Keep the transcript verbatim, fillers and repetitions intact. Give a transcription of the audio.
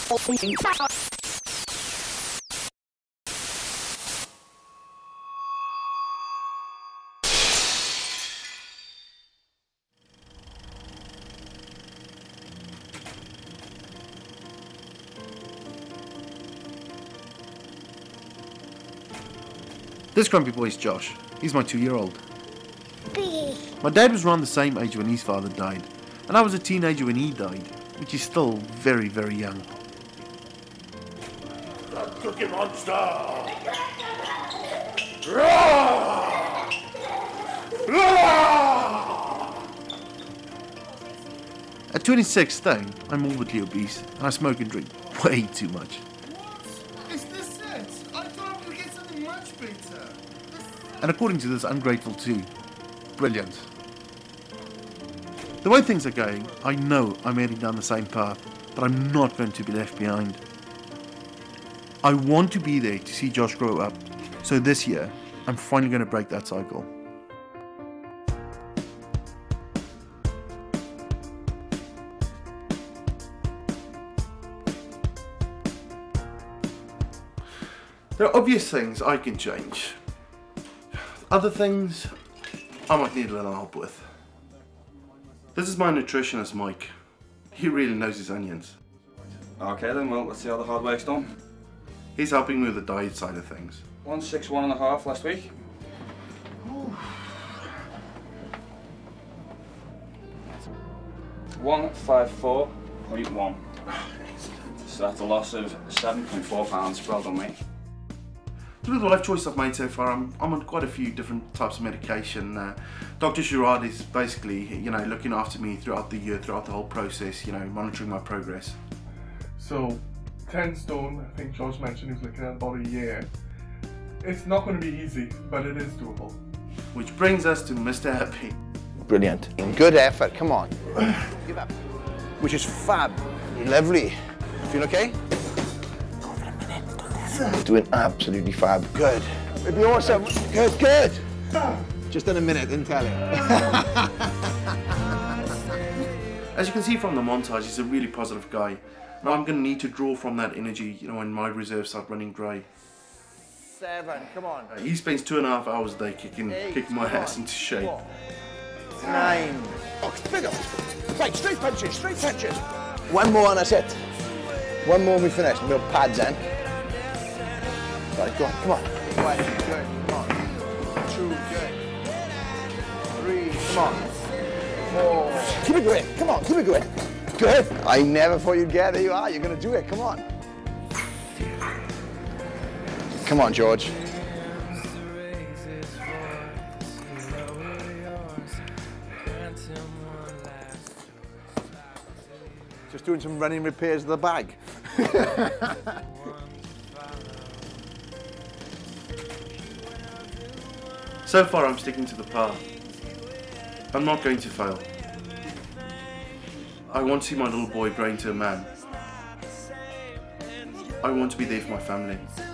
This grumpy boy is Josh. He's my two-year-old. My dad was around the same age when his father died, and I was a teenager when he died, which is still very, very young. The Cookie Monster! Roar! Roar! At twenty-six stone, I'm morbidly obese, and I smoke and drink way too much. What? Is this it? I thought I would get something much better. And according to this, ungrateful too. Brilliant. The way things are going, I know I'm heading down the same path, but I'm not going to be left behind. I want to be there to see Josh grow up, so this year, I'm finally going to break that cycle. There are obvious things I can change. Other things, I might need a little help with. This is my nutritionist, Mike. He really knows his onions. Okay then, well, let's see how the hard work's done. He's helping me with the diet side of things. one six one and a half last week. one five four point one. So that's a loss of seven point four pounds. Well done, mate. Through the life choice I've made so far, I'm, I'm on quite a few different types of medication. Uh, Doctor Girard is basically, you know, looking after me throughout the year, throughout the whole process, you know, monitoring my progress. So, ten stone, I think Josh mentioned he was looking at about a year. It's not going to be easy, but it is doable. Which brings us to Mister Happy. Brilliant. Good effort, come on. Give up. Which is fab. Lovely. Feel okay? Doing absolutely fab. Good. It'd be awesome. Good, good. Just in a minute, didn't tell him. As you can see from the montage, he's a really positive guy. And I'm going to need to draw from that energy, you know, when my reserves start running dry. Seven, come on. Uh, he spends two and a half hours a day kicking, Eight, kicking my ass into shape. Four. Nine. Oh, bigger. Right, straight punches, straight punches. One more and that's it. One more and we finish. We'll pads in. Right, go on, come on. One, good, come on. Two, good. Three, come on. Four. Keep it going, come on, keep it going. Good. I never thought you'd get it. There you are, you're going to do it, come on. Come on, George. Just doing some running repairs of the bag. So far I'm sticking to the path. I'm not going to fail. I want to see my little boy grow into a man. I want to be there for my family.